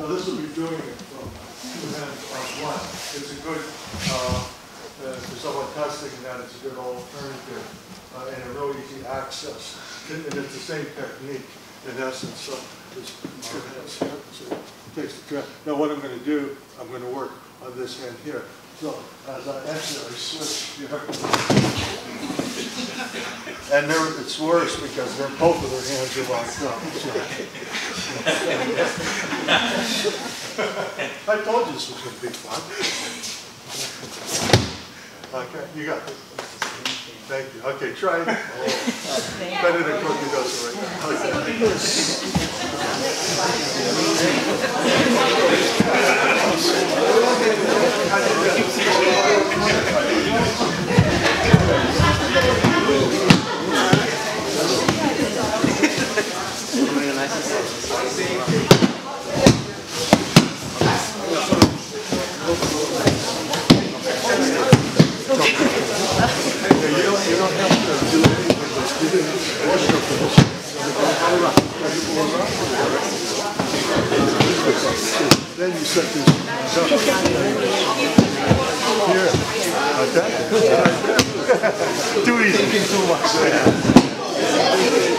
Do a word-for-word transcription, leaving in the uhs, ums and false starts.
Now this will be doing it from two hands on one. It's a good, uh, uh, for someone testing that, it's a good alternative uh, and a real easy access. And it's the same technique in essence. So it's two hands here. So it takes the track. Now what I'm going to do, I'm going to work on this hand here. So as I enter, I switch here. And there, it's worse because they're, both of their hands are locked up. I told you this was going to be fun. Okay, you got it. Thank you. Okay, try it. Better than cookie does it right now. Then you set this up. Here. Like that? Too easy. Thinking too much.